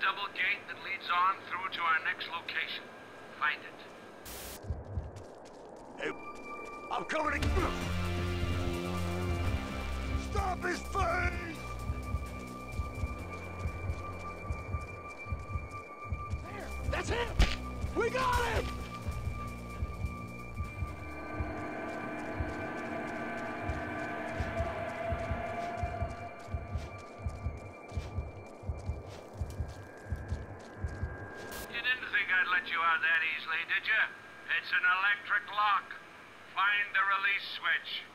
double gate that leads on through to our next location. Find it. Hey, I'm coming to... Stop his face! There! That's him! We got him! You didn't think I'd let you out that easily, did you? It's an electric lock. Find the release switch.